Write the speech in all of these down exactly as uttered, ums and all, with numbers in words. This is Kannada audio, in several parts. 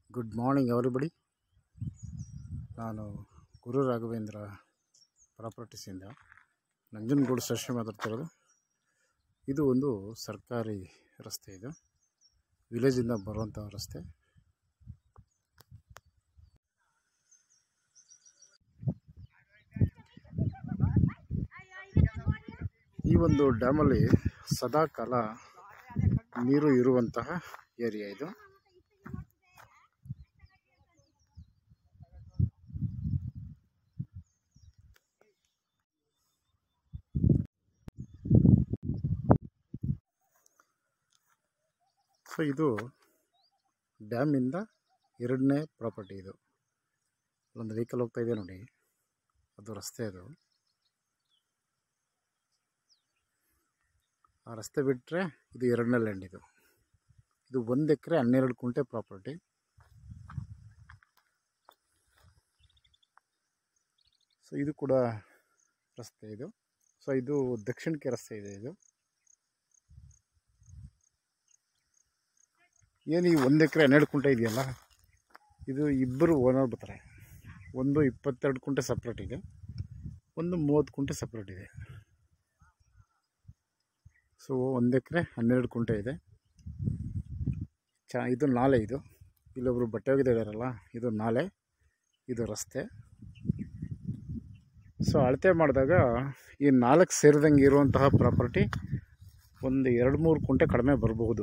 Good morning everybody. ನಾನು ಗುರು ರಾಘವೇಂದ್ರ ಪ್ರಾಪರ್ಟೀಸಿಂದ ನಂಜನಗೂಡು ಶಾshi ಮಾತಾಡ್ತಿರೋದು. ಇದು ಒಂದು ಸರ್ಕಾರಿ ರಸ್ತೆ, ಇದು ವಿಲೇಜಿಂದ ಬರುವಂಥ ರಸ್ತೆ. ಈ ಒಂದು ಡ್ಯಾಮಲ್ಲಿ ಸದಾ ಕಾಲ ನೀರು ಇರುವಂತಹ ಏರಿಯಾ ಇದು. ಸೊ ಇದು ಡ್ಯಾಮಿಂದ ಎರಡನೇ ಪ್ರಾಪರ್ಟಿ. ಇದು ಒಂದು ವೆಹಿಕಲ್ ಹೋಗ್ತಾ ಇದೆ ನೋಡಿ, ಅದು ರಸ್ತೆ. ಅದು ಆ ರಸ್ತೆ ಬಿಟ್ಟರೆ ಇದು ಎರಡನೇ ಲ್ಯಾಂಡ್. ಇದು ಇದು ಒಂದು ಎಕರೆ ಹನ್ನೆರಡು ಕುಂಟೆ ಪ್ರಾಪರ್ಟಿ. ಸೊ ಇದು ಕೂಡ ರಸ್ತೆ ಇದು. ಸೊ ಇದು ದಕ್ಷಿಣಕ್ಕೆ ರಸ್ತೆ ಇದೆ. ಇದು ಏನು ಈ ಒಂದು ಎಕರೆ ಹನ್ನೆರಡು ಕುಂಟೆ ಇದೆಯಲ್ಲ, ಇದು ಇಬ್ಬರು ಓನರ್ ಬರ್ತಾರೆ. ಒಂದು ಇಪ್ಪತ್ತೆರಡು ಕುಂಟೆ ಸಪ್ರೇಟ್ ಇದೆ, ಒಂದು ಮೂವತ್ತು ಕುಂಟೆ ಸಪ್ರೇಟ್ ಇದೆ. ಸೊ ಒಂದು ಎಕರೆ ಹನ್ನೆರಡು ಕುಂಟೆ ಇದೆ. ಚ ಇದು ನಾಲೆ. ಇದು ಇಲ್ಲೊಬ್ರು ಬಟ್ಟೆ ಒಗಿತಾ ಇದ್ದಾರಲ್ಲ, ಇದು ನಾಲೆ, ಇದು ರಸ್ತೆ. ಸೊ ಅಳತೆ ಮಾಡಿದಾಗ ಈ ನಾಲ್ಕು ಸೇರಿದಂಗೆ ಇರುವಂತಹ ಪ್ರಾಪರ್ಟಿ ಒಂದು ಎರಡು ಮೂರು ಕುಂಟೆ ಕಡಿಮೆ ಬರಬಹುದು.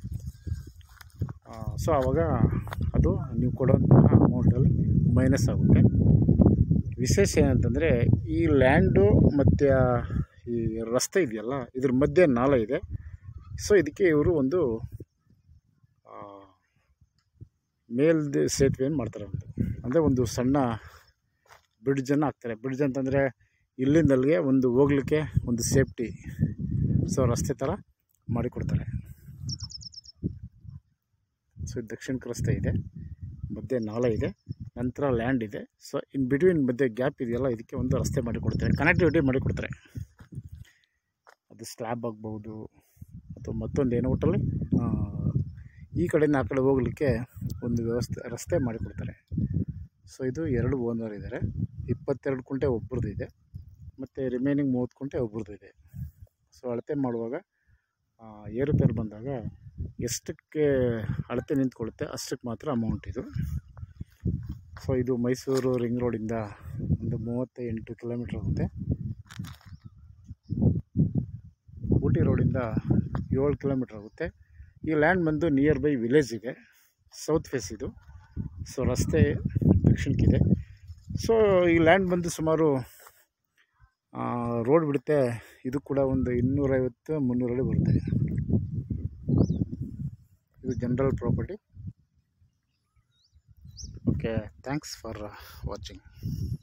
ಸೊ ಆವಾಗ ಅದು ನೀವು ಕೊಡುವಂತಹ ಅಮೌಂಟಲ್ಲಿ ಮೈನಸ್ ಆಗುತ್ತೆ. ವಿಶೇಷ ಏನಂತಂದರೆ ಈ ಲ್ಯಾಂಡು ಮತ್ತು ಈ ರಸ್ತೆ ಇದೆಯಲ್ಲ, ಇದ್ರ ಮಧ್ಯೆ ನಾಲೆ ಇದೆ. ಸೊ ಇದಕ್ಕೆ ಇವರು ಒಂದು ಮೇಲ್ದು ಸೇತುವೆಯನ್ನು ಮಾಡ್ತಾರೆ. ಒಂದು ಅಂದರೆ ಒಂದು ಸಣ್ಣ ಬ್ರಿಡ್ಜನ್ನು ಹಾಕ್ತಾರೆ. ಬ್ರಿಡ್ಜ್ ಅಂತಂದರೆ ಇಲ್ಲಿಂದಲ್ಲಿಗೆ ಒಂದು ಹೋಗ್ಲಿಕ್ಕೆ ಒಂದು ಸೇಫ್ಟಿ. ಸೊ ರಸ್ತೆ ಥರ ಮಾಡಿಕೊಡ್ತಾರೆ. ಸೊ ದಕ್ಷಿಣಕ್ಕೆ ರಸ್ತೆ ಇದೆ, ಮಧ್ಯೆ ನಾಲೆ ಇದೆ, ನಂತರ ಲ್ಯಾಂಡ್ ಇದೆ. ಸೊ ಇನ್ ಬಿಟ್ವೀನ್ ಮಧ್ಯೆ ಗ್ಯಾಪ್ ಇದೆಯಲ್ಲ, ಇದಕ್ಕೆ ಒಂದು ರಸ್ತೆ ಮಾಡಿಕೊಡ್ತಾರೆ, ಕನೆಕ್ಟಿವಿಟಿ ಮಾಡಿಕೊಡ್ತಾರೆ. ಅದು ಸ್ಲ್ಯಾಬ್ ಆಗ್ಬೋದು ಅಥವಾ ಮತ್ತೊಂದು ಏನೋ ಒಟ್ಟಲ್ಲಿ ಈ ಕಡೆಯಿಂದ ಆ ಕಡೆ ಹೋಗಲಿಕ್ಕೆ ಒಂದು ವ್ಯವಸ್ಥೆ ರಸ್ತೆ ಮಾಡಿಕೊಡ್ತಾರೆ. ಸೊ ಇದು ಎರಡು ಓನರ್ ಇದ್ದಾರೆ. ಇಪ್ಪತ್ತೆರಡು ಕುಂಟೆ ಒಬ್ಬರದ್ದು ಇದೆ, ಮತ್ತು ರಿಮೈನಿಂಗ್ ಮೂವತ್ತು ಕುಂಟೆ ಒಬ್ಬರದ್ದು ಇದೆ. ಸೊ ಅಳತೆ ಮಾಡುವಾಗ ಏರುಪೇರು ಬಂದಾಗ ಎಷ್ಟಕ್ಕೆ ಅಳತೆ ನಿಂತ್ಕೊಳ್ಳುತ್ತೆ ಅಷ್ಟಕ್ಕೆ ಮಾತ್ರ ಅಮೌಂಟ್ ಇದು. ಸೊ ಇದು ಮೈಸೂರು ರಿಂಗ್ ರೋಡಿಂದ ಒಂದು ಮೂವತ್ತ ಎಂಟು ಕಿಲೋಮೀಟ್ರ್ ಆಗುತ್ತೆ. ಊಟಿ ರೋಡಿಂದ ಏಳು ಕಿಲೋಮೀಟ್ರ್ ಆಗುತ್ತೆ. ಈ ಲ್ಯಾಂಡ್ ಬಂದು ನಿಯರ್ ಬೈ ವಿಲೇಜ್ ಇದೆ, ಸೌತ್ ಫೇಸ್ ಇದು. ಸೊ ರಸ್ತೆ ದಕ್ಷಿಣಕ್ಕಿದೆ. ಸೊ ಈ ಲ್ಯಾಂಡ್ ಬಂದು ಸುಮಾರು ರೋಡ್ ಬಿಡುತ್ತೆ, ಇದು ಕೂಡ ಒಂದು ಇನ್ನೂರೈವತ್ತು ಮುನ್ನೂರಡಿ ಬರುತ್ತೆ. ಇದು general property. Okay, thanks for watching.